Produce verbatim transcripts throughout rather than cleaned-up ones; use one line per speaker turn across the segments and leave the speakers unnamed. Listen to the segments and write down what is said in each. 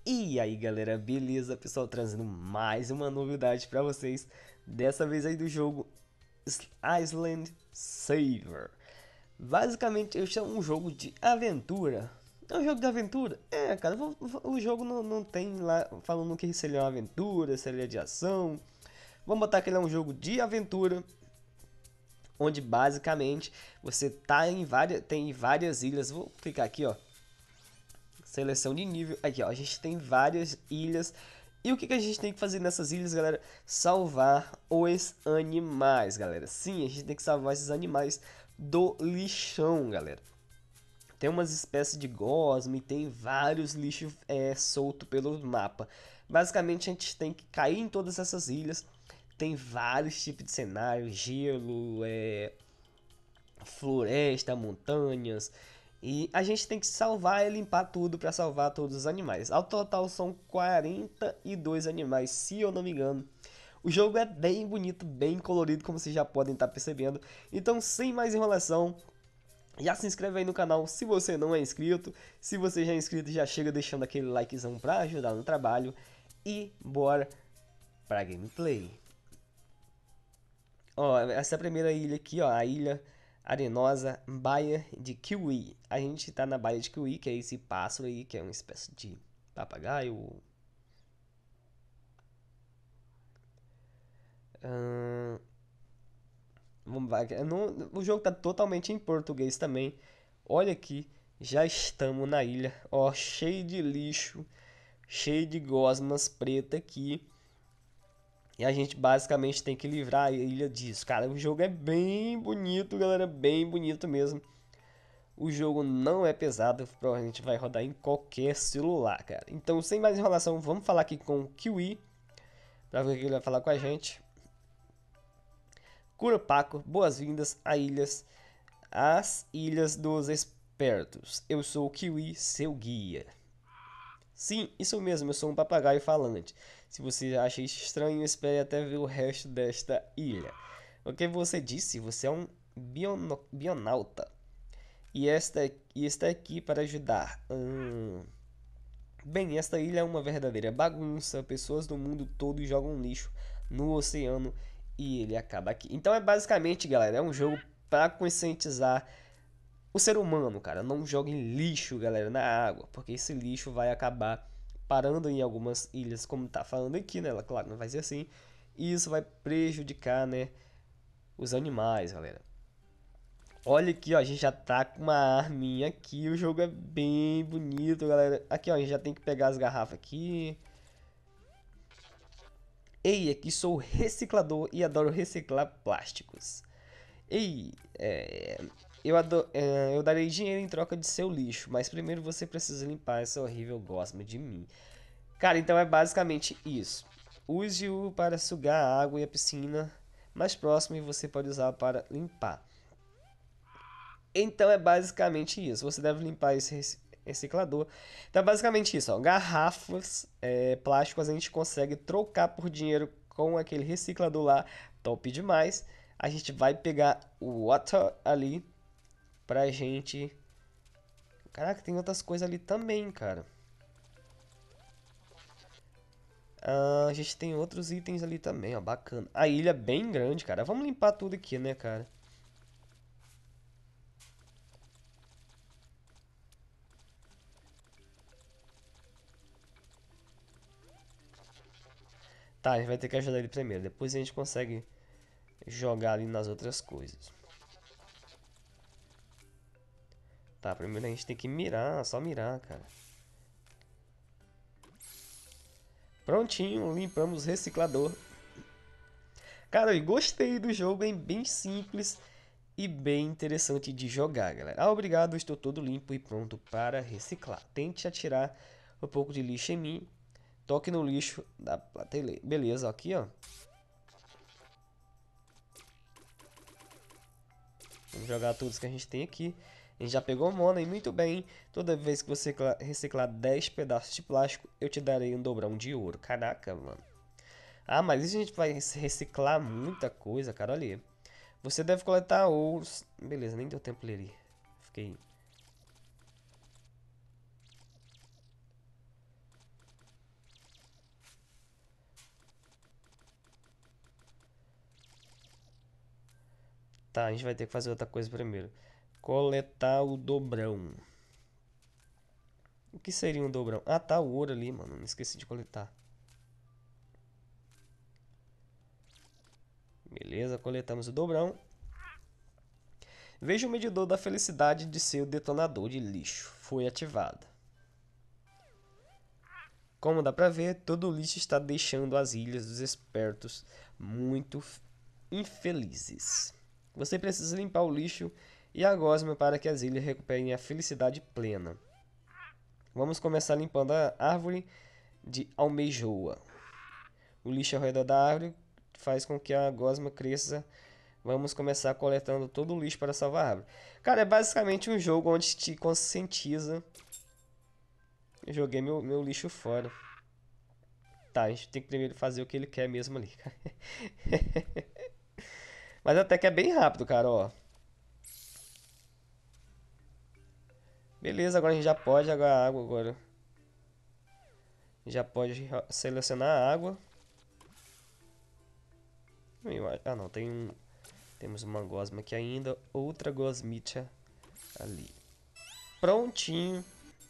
E aí galera, beleza? Pessoal, trazendo mais uma novidade pra vocês. Dessa vez aí do jogo Island Saver. Basicamente, este é um jogo de aventura. É um jogo de aventura? É, cara, o jogo não, não tem lá falando que se ele é uma aventura, se ele é de ação. Vamos botar que ele é um jogo de aventura, onde basicamente você tá em várias, tem várias ilhas. Vou clicar aqui, ó. Seleção de nível. Aqui, ó, a gente tem várias ilhas. E o que, que a gente tem que fazer nessas ilhas, galera? Salvar os animais, galera. Sim, a gente tem que salvar esses animais do lixão, galera. Tem umas espécies de gosma e tem vários lixos é, soltos pelo mapa. Basicamente, a gente tem que cair em todas essas ilhas. Tem vários tipos de cenário, gelo, é, floresta, montanhas. E a gente tem que salvar e limpar tudo para salvar todos os animais. Ao total são quarenta e dois animais, se eu não me engano. O jogo é bem bonito, bem colorido, como vocês já podem estar percebendo. Então, sem mais enrolação, já se inscreve aí no canal se você não é inscrito. Se você já é inscrito, já chega deixando aquele likezão para ajudar no trabalho. E bora pra gameplay. Ó, essa é a primeira ilha aqui, ó, a ilha arenosa Baía de Kiwi. A gente tá na Baía de Kiwi, que é esse pássaro aí, que é uma espécie de papagaio. Ahn, vamos lá. No- o jogo tá totalmente em português também. Olha aqui, já estamos na ilha, ó, cheio de lixo, cheio de gosmas preta aqui. E a gente basicamente tem que livrar a ilha disso. Cara, o jogo é bem bonito, galera, bem bonito mesmo. O jogo não é pesado, provavelmente vai rodar em qualquer celular, cara. Então, sem mais enrolação, vamos falar aqui com o Kiwi, para ver o que ele vai falar com a gente. Curupaco, boas-vindas a ilhas, as Ilhas dos Espertos. Eu sou o Kiwi, seu guia. Sim, isso mesmo, eu sou um papagaio falante. Se você acha isso estranho, espere até ver o resto desta ilha. O que você disse? Você é um biono- bionauta. E esta e está aqui para ajudar. Hum. Bem, esta ilha é uma verdadeira bagunça. Pessoas do mundo todo jogam lixo no oceano e ele acaba aqui. Então é basicamente, galera, é um jogo para conscientizar o ser humano, cara. Não joguem lixo, galera, na água, porque esse lixo vai acabar parando em algumas ilhas, como tá falando aqui, né? Claro, não vai ser assim. E isso vai prejudicar, né, os animais, galera. Olha aqui, ó, a gente já tá com uma arminha aqui, o jogo é bem bonito, galera. Aqui, ó, a gente já tem que pegar as garrafas aqui. Ei, aqui sou reciclador e adoro reciclar plásticos. Ei, é, eu, ado- é, eu darei dinheiro em troca de seu lixo, mas primeiro você precisa limpar essa horrível gosma de mim. Cara, então é basicamente isso. Use-o para sugar a água e a piscina mais próxima e você pode usar para limpar. Então é basicamente isso. Você deve limpar esse reciclador. Então é basicamente isso. Ó. Garrafas é, plásticas a gente consegue trocar por dinheiro com aquele reciclador lá. Top demais. A gente vai pegar o water ali pra gente. Caraca, tem outras coisas ali também, cara. Ah, a gente tem outros itens ali também, ó. Bacana. A ilha é bem grande, cara. Vamos limpar tudo aqui, né, cara? Tá, a gente vai ter que ajudar ele primeiro. Depois a gente consegue jogar ali nas outras coisas. Tá, primeiro a gente tem que mirar, só mirar, cara. Prontinho, limpamos o reciclador. Cara, eu gostei do jogo, é bem simples e bem interessante de jogar, galera. Ah, obrigado, estou todo limpo e pronto para reciclar. Tente atirar um pouco de lixo em mim. Toque no lixo da prateleira. Beleza, aqui, ó. Vamos jogar todos que a gente tem aqui. A gente já pegou o Mona e muito bem. Toda vez que você reciclar dez pedaços de plástico, eu te darei um dobrão de ouro. Caraca, mano. Ah, mas isso a gente vai reciclar muita coisa, cara. Olha aí. Você deve coletar ouros. Beleza, nem deu tempo de ler ali. Fiquei. Tá, a gente vai ter que fazer outra coisa primeiro. Coletar o dobrão. O que seria um dobrão? Ah, tá o ouro ali, mano. Não esqueci de coletar. Beleza, coletamos o dobrão. Veja o medidor da felicidade de seu detonador de lixo. Foi ativado. Como dá pra ver, todo o lixo está deixando as ilhas dos espertos muito infelizes. Você precisa limpar o lixo e a gosma para que as ilhas recuperem a felicidade plena. Vamos começar limpando a árvore de almeijoa. O lixo ao redor da árvore faz com que a gosma cresça. Vamos começar coletando todo o lixo para salvar a árvore. Cara, é basicamente um jogo onde te conscientiza. Eu joguei meu, meu lixo fora. Tá, a gente tem que primeiro fazer o que ele quer mesmo ali, cara. Mas até que é bem rápido, cara, ó. Beleza, agora a gente já pode jogar a água agora. Já pode selecionar a água. Ah não, tem um... Temos uma gosma aqui ainda. Outra gosmita ali. Prontinho.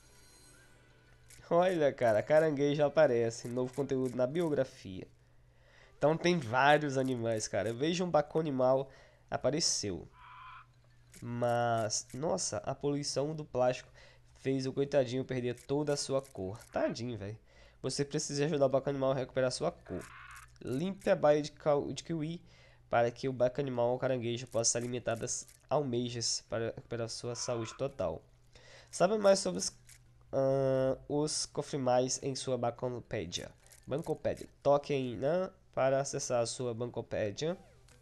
Olha, cara, caranguejo aparece. Novo conteúdo na biografia. Então tem vários animais, cara. Veja um baco animal apareceu. Mas, nossa, a poluição do plástico fez o coitadinho perder toda a sua cor. Tadinho, velho. Você precisa ajudar o baco animal a recuperar sua cor. Limpe a baia de, de kiwi para que o baco animal ou caranguejo possa se alimentar das almejas para recuperar sua saúde total. Saiba mais sobre os, uh, os cofrimais em sua Bancopédia. Bancopédia. Toque em Nan para acessar a sua Bancopédia.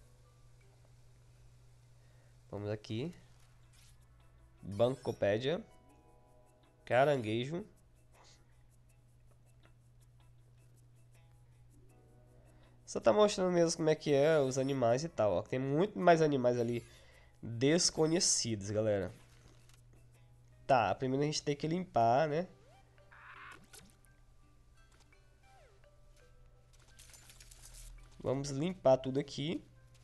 Vamos aqui. Bancopédia. Caranguejo. Só tá mostrando mesmo como é que é os animais e tal. Ó. Tem muito mais animais ali desconhecidos, galera. Tá, primeiro a gente tem que limpar, né? Vamos limpar tudo aqui.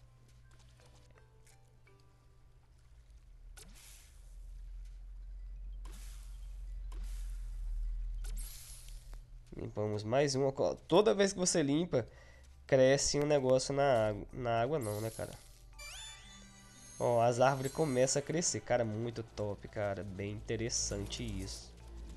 Limpamos mais uma. Toda vez que você limpa, cresce um negócio na água. Na água não, né, cara? Ó, as árvores começam a crescer. Cara, muito top, cara. Bem interessante isso.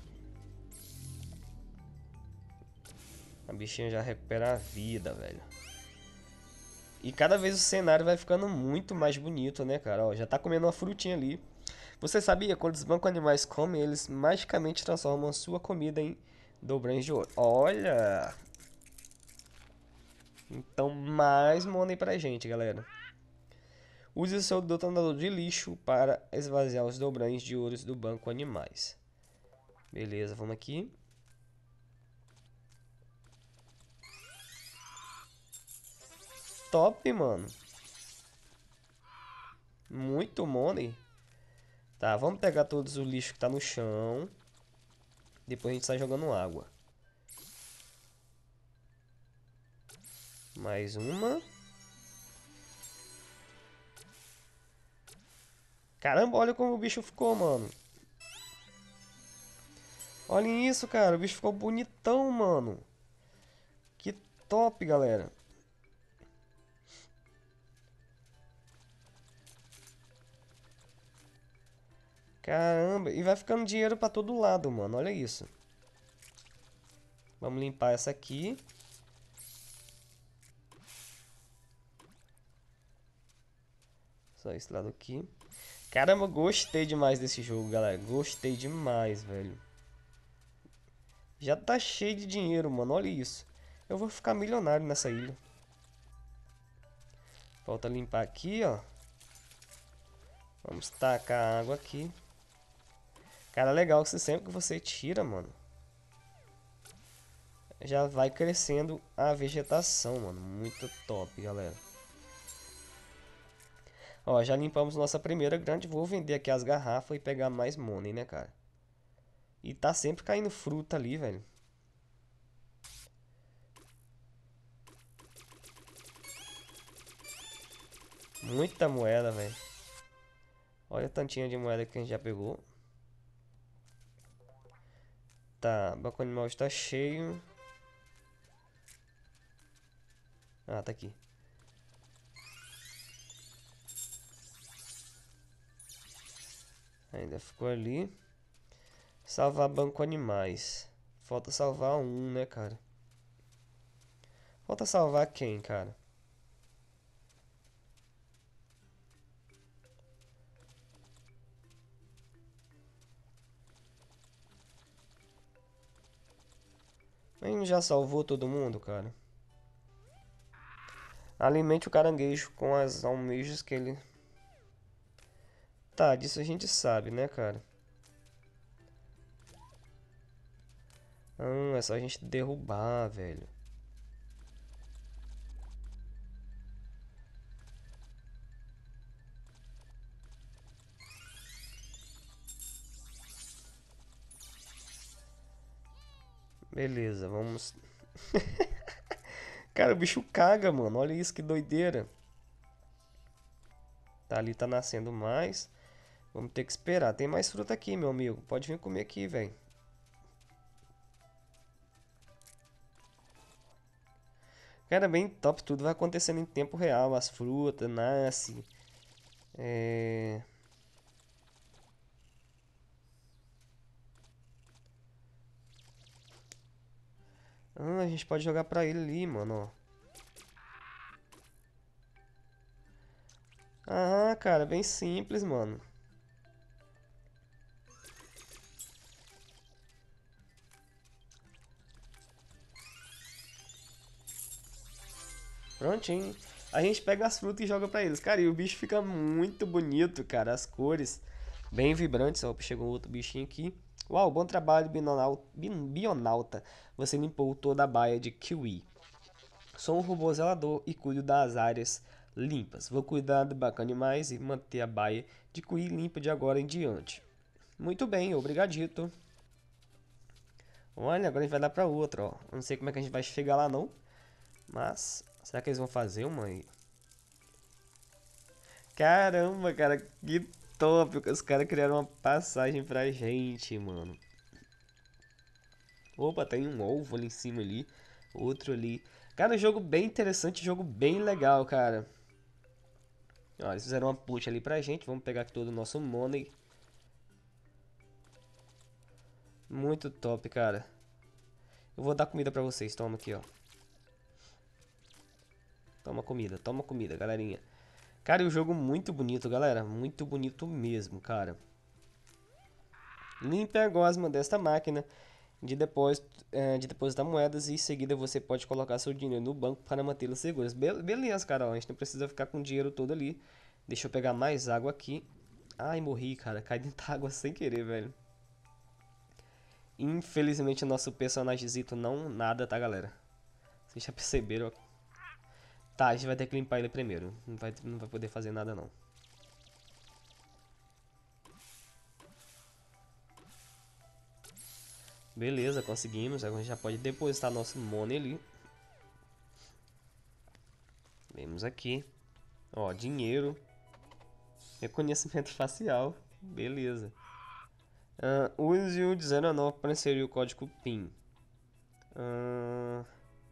A bichinha já recupera a vida, velho. E cada vez o cenário vai ficando muito mais bonito, né, cara? Ó, já tá comendo uma frutinha ali. Você sabia? Quando os bancos animais comem, eles magicamente transformam sua comida em dobrões de ouro. Olha! Então, mais money pra gente, galera. Use o seu detonador de lixo para esvaziar os dobrões de ouros do banco animais. Beleza, vamos aqui. Top, mano. Muito money. Tá, vamos pegar todos os lixos que tá no chão. Depois a gente sai jogando água. Mais uma. Caramba, olha como o bicho ficou, mano. Olhem isso, cara. O bicho ficou bonitão, mano. Que top, galera. Caramba, e vai ficando dinheiro pra todo lado, mano. Olha isso. Vamos limpar essa aqui. Só esse lado aqui. Caramba, gostei demais desse jogo, galera. Gostei demais, velho. Já tá cheio de dinheiro, mano. Olha isso. Eu vou ficar milionário nessa ilha. Falta limpar aqui, ó. Vamos tacar a água aqui. Cara, legal que sempre que você tira, mano, já vai crescendo a vegetação, mano. Muito top, galera. Ó, já limpamos nossa primeira grande. Vou vender aqui as garrafas e pegar mais money, né, cara? E tá sempre caindo fruta ali, velho. Muita moeda, velho. Olha a tantinha de moeda que a gente já pegou. Tá, banco animal está cheio. Ah, tá aqui. Ainda ficou ali. Salvar banco animais. Falta salvar um, né, cara? Falta salvar quem, cara? A gente já salvou todo mundo, cara. Alimente o caranguejo com as almejas que ele... Tá, disso a gente sabe, né, cara? Ah, é só a gente derrubar, velho. Beleza, vamos... Cara, o bicho caga, mano. Olha isso, que doideira. Tá, ali tá nascendo mais. Vamos ter que esperar. Tem mais fruta aqui, meu amigo. Pode vir comer aqui, velho. Cara, bem top. Tudo vai acontecendo em tempo real. As frutas, nasce. É... Ah, a gente pode jogar pra ele ali, mano, ó. Ah, cara, bem simples, mano. Prontinho. A gente pega as frutas e joga pra eles. Cara, e o bicho fica muito bonito, cara. As cores bem vibrantes. Ó, chegou outro bichinho aqui. Uau, bom trabalho, Bionauta. Bionauta. Você limpou toda a baía de kiwi. Sou um robô zelador e cuido das áreas limpas. Vou cuidar do banco animais e manter a baía de kiwi limpa de agora em diante. Muito bem, obrigadito. Olha, agora a gente vai dar pra outra, ó. Não sei como é que a gente vai chegar lá, não. Mas, será que eles vão fazer uma... Caramba, cara, que top! Os caras criaram uma passagem pra gente, mano. Opa, tem um ovo ali em cima ali. Outro ali. Cara, um jogo bem interessante, jogo bem legal, cara. Ó, eles fizeram uma push ali pra gente. Vamos pegar aqui todo o nosso money. Muito top, cara. Eu vou dar comida pra vocês. Toma aqui, ó. Toma comida, toma comida, galerinha. Cara, e o jogo muito bonito, galera. Muito bonito mesmo, cara. Limpe a gosma desta máquina de depósito, eh, de depositar moedas e em seguida você pode colocar seu dinheiro no banco para mantê-las seguras. Be- beleza, cara, ó, a gente não precisa ficar com o dinheiro todo ali. Deixa eu pegar mais água aqui. Ai, morri, cara. Cai dentro da água sem querer, velho. Infelizmente, o nosso personagemzito não nada, tá, galera? Vocês já perceberam? Tá, a gente vai ter que limpar ele primeiro. Não vai, não vai poder fazer nada, não. Beleza, conseguimos. Agora a gente já pode depositar nosso money ali. Vemos aqui. Ó, dinheiro. Reconhecimento facial. Beleza. Ah, use o dezenove para inserir o código PIN. Ah,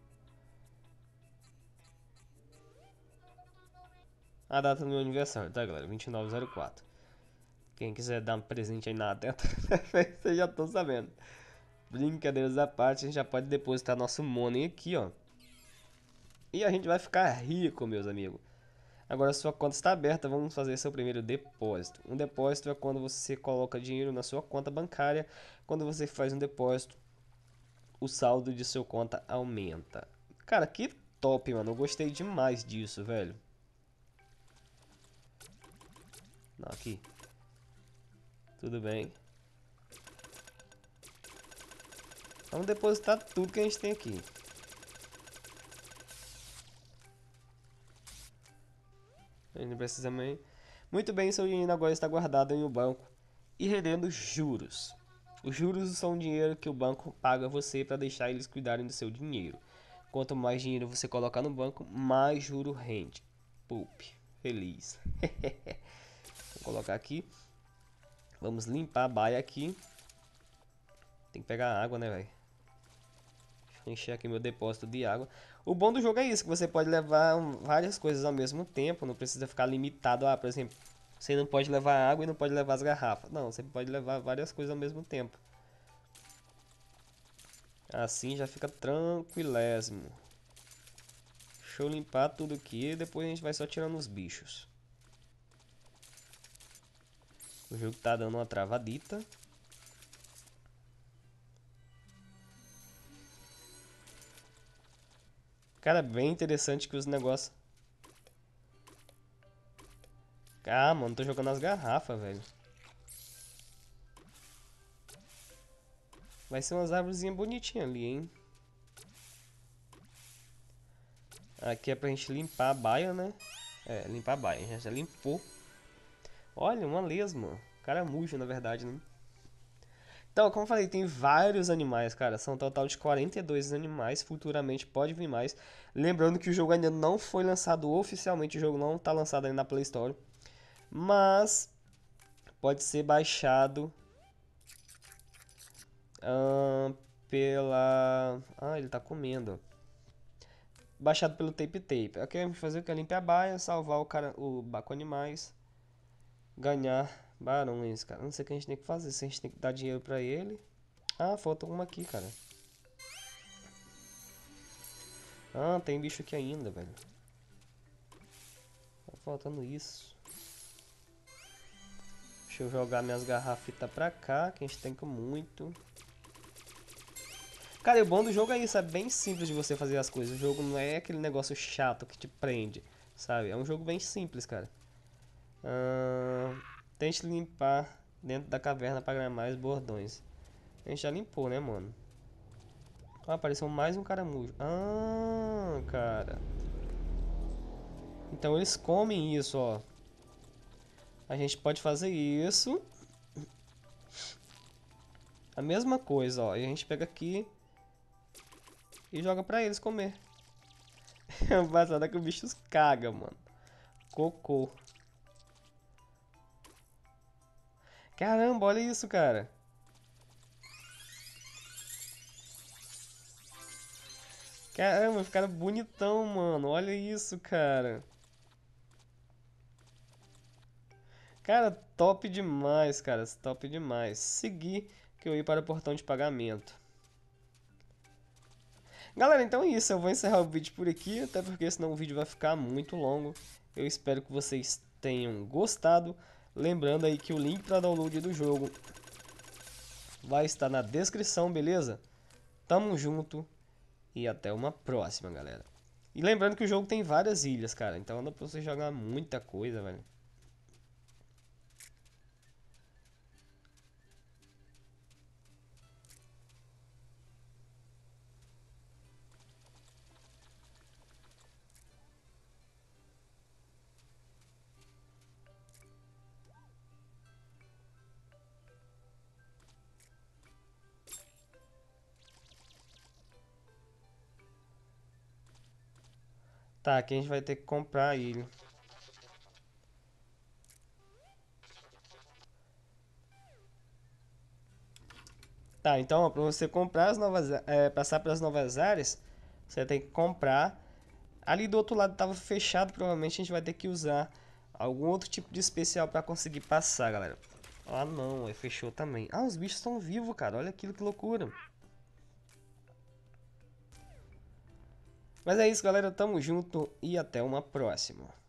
a data do meu aniversário, tá, galera? vinte e nove zero quatro. Quem quiser dar um presente aí na teta, vocês já estão sabendo. Brincadeiras à parte, a gente já pode depositar nosso money aqui, ó. E a gente vai ficar rico, meus amigos. Agora, sua conta está aberta, vamos fazer seu primeiro depósito. Um depósito é quando você coloca dinheiro na sua conta bancária. Quando você faz um depósito, o saldo de sua conta aumenta. Cara, que top, mano. Eu gostei demais disso, velho. Não, aqui. Tudo bem. Vamos depositar tudo que a gente tem aqui. A gente não precisa mais. Muito bem, seu dinheiro agora está guardado em um banco e rendendo juros. Os juros são dinheiro que o banco paga a você para deixar eles cuidarem do seu dinheiro. Quanto mais dinheiro você colocar no banco, mais juro rende. Poupe. feliz. Vou colocar aqui. Vamos limpar a baia aqui. Tem que pegar água, né, velho? Deixa eu encher aqui meu depósito de água. O bom do jogo é isso, que você pode levar várias coisas ao mesmo tempo. Não precisa ficar limitado a, por exemplo, você não pode levar água e não pode levar as garrafas. Não, você pode levar várias coisas ao mesmo tempo. Assim já fica tranquilésimo. Deixa eu limpar tudo aqui e depois a gente vai só tirando os bichos. O jogo tá dando uma travadita. Cara, bem interessante que os negócios... Ah, mano, tô jogando as garrafas, velho. Vai ser umas árvorezinhas bonitinhas ali, hein? Aqui é pra gente limpar a baia, né? É, limpar a baia. A gente já limpou. Olha, uma lesma. Caramujo, na verdade, né? Então, como eu falei, tem vários animais, cara. São um total de quarenta e dois animais. Futuramente pode vir mais. Lembrando que o jogo ainda não foi lançado oficialmente. O jogo não está lançado ainda na Play Store. Mas pode ser baixado hum, pela... Ah, ele tá comendo. Baixado pelo Tape Tape. Aqui vamos fazer o que? Limpar a baia, salvar o, cara, o Baco Animais. Ganhar barões, cara. Não sei o que a gente tem que fazer. Se a gente tem que dar dinheiro pra ele. Ah, falta uma aqui, cara. Ah, tem bicho aqui ainda, velho. Tá faltando isso. Deixa eu jogar minhas garrafitas pra cá, que a gente tem com muito. Cara, e o bom do jogo é isso, é bem simples de você fazer as coisas. O jogo não é aquele negócio chato que te prende, sabe? É um jogo bem simples, cara. Ah, tente limpar dentro da caverna para ganhar mais bordões. A gente já limpou, né, mano? Ah, apareceu mais um caramujo. Ah, cara. Então eles comem isso, ó. A gente pode fazer isso. A mesma coisa, ó. E a gente pega aqui e joga pra eles comer. O passado é que o bicho caga, mano. Cocô. Caramba, olha isso, cara. Caramba, ficaram bonitão, mano. Olha isso, cara. Cara, top demais, cara. Top demais. Seguir que eu ir para o portão de pagamento. Galera, então é isso. Eu vou encerrar o vídeo por aqui, até porque senão o vídeo vai ficar muito longo. Eu espero que vocês tenham gostado. Lembrando aí que o link para download do jogo vai estar na descrição, beleza? Tamo junto e até uma próxima, galera. E lembrando que o jogo tem várias ilhas, cara. Então dá pra você jogar muita coisa, velho. Tá, aqui a gente vai ter que comprar a ilha. Tá, então para você comprar as novas, é, passar pelas novas áreas, você tem que comprar. Ali do outro lado estava fechado, provavelmente a gente vai ter que usar algum outro tipo de especial para conseguir passar, galera. Ah não, aí fechou também. Ah, os bichos estão vivos, cara, olha aquilo, que loucura. Mas é isso, galera, tamo junto e até uma próxima.